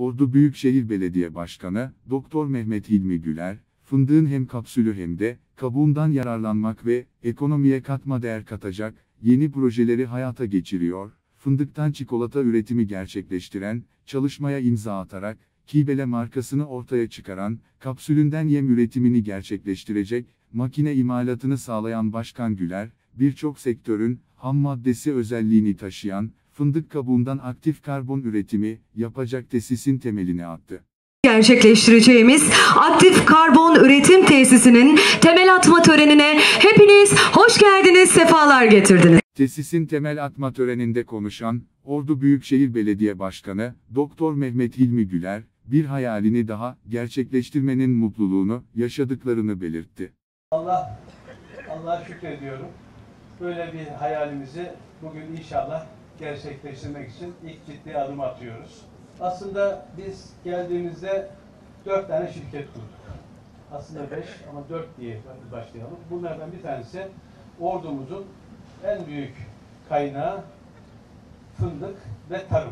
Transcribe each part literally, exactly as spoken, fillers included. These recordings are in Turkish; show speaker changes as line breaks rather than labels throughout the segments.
Ordu Büyükşehir Belediye Başkanı, Doktor Mehmet Hilmi Güler, fındığın hem kapsülü hem de kabuğundan yararlanmak ve ekonomiye katma değer katacak yeni projeleri hayata geçiriyor. Fındıktan çikolata üretimi gerçekleştiren, çalışmaya imza atarak, Kibele markasını ortaya çıkaran, kapsülünden yem üretimini gerçekleştirecek, makine imalatını sağlayan Başkan Güler, birçok sektörün, ham maddesi özelliğini taşıyan, fındık kabuğundan aktif karbon üretimi, yapacak tesisin temelini attı.
Gerçekleştireceğimiz aktif karbon üretim tesisinin temel atma törenine hepiniz hoş geldiniz, sefalar getirdiniz.
Tesisin temel atma töreninde konuşan, Ordu Büyükşehir Belediye Başkanı, Doktor Mehmet Hilmi Güler, bir hayalini daha gerçekleştirmenin mutluluğunu yaşadıklarını belirtti.
Allah, Allah'a şükrediyorum. Böyle bir hayalimizi bugün inşallah gerçekleştirmek için ilk ciddi adım atıyoruz. Aslında biz geldiğimizde dört tane şirket kurduk. Aslında beş ama dört diye başlayalım. Bunlardan bir tanesi ordumuzun en büyük kaynağı fındık ve tarım.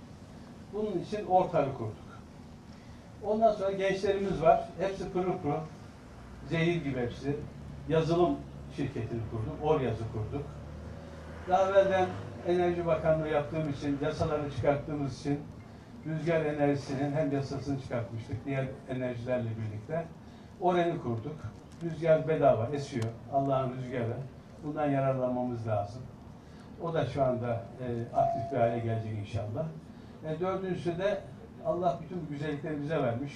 Bunun için ortarı kurduk. Ondan sonra gençlerimiz var. Hepsi pırıl pırıl. Zehir gibi hepsi. Yazılım şirketini kurduk. Oryaz'ı kurduk. Daha evvelden Enerji Bakanlığı yaptığım için, yasaları çıkarttığımız için rüzgar enerjisinin hem yasasını çıkartmıştık diğer enerjilerle birlikte. Oren'i kurduk. Rüzgar bedava esiyor. Allah'ın rüzgarı. Bundan yararlanmamız lazım. O da şu anda e, aktif bir hale gelecek inşallah. E, dördüncüsü de Allah bütün bu güzellikleri bize vermiş.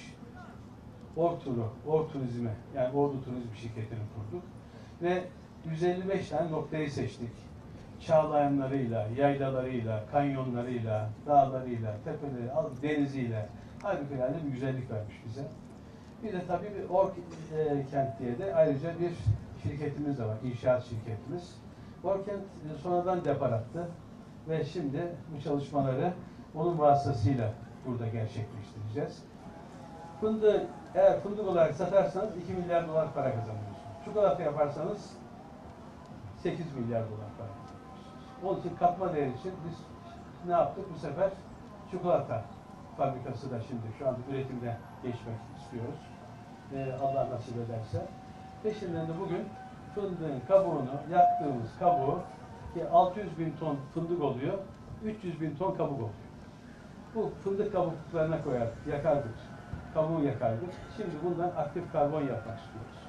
Orturu, Or Turizmi, yani Ordu Turizm şirketini kurduk. Ve yüz elli beş tane noktayı seçtik. Çağlayanlarıyla, yaylalarıyla, kanyonlarıyla, dağlarıyla, tepeleri, deniziyle harikulade bir güzellik vermiş bize. Bir de tabii bir Ork e, Kent diye de ayrıca bir şirketimiz de var, inşaat şirketimiz. Orkent e, sonradan depar attı ve şimdi bu çalışmaları onun vasıtasıyla burada gerçekleştireceğiz. Fındığı eğer fındık olarak satarsanız iki milyar dolar para kazanıyorsunuz. Çikolata yaparsanız sekiz milyar dolar para kazanıyorsunuz. Onun için katma değer için biz ne yaptık? Bu sefer çikolata fabrikası da şimdi şu anda üretimde geçmek istiyoruz. Ee, Allah nasip ederse. Peşinden de bugün fındığın kabuğunu, yaktığımız kabuğu ki altı yüz bin ton fındık oluyor, üç yüz bin ton kabuk oluyor. Bu fındık kabuklarına koyardık, yakardık, kabuğu yakardık. Şimdi bundan aktif karbon yapmak istiyoruz.